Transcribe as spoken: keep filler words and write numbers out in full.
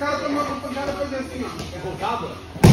cara tomou uma pancada e fazia assim, ó. Voltava?